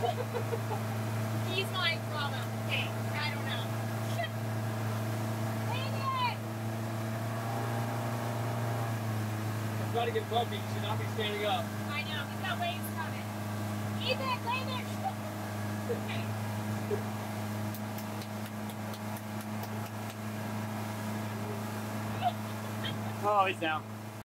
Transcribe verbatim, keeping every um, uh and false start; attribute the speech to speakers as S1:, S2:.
S1: He's my problem. Hey, I don't know. Landon!
S2: I'm trying to get bumpy. You should not be standing up.
S1: I know. He's got waves coming. Ethan, Landon! Okay.
S2: Oh, he's down.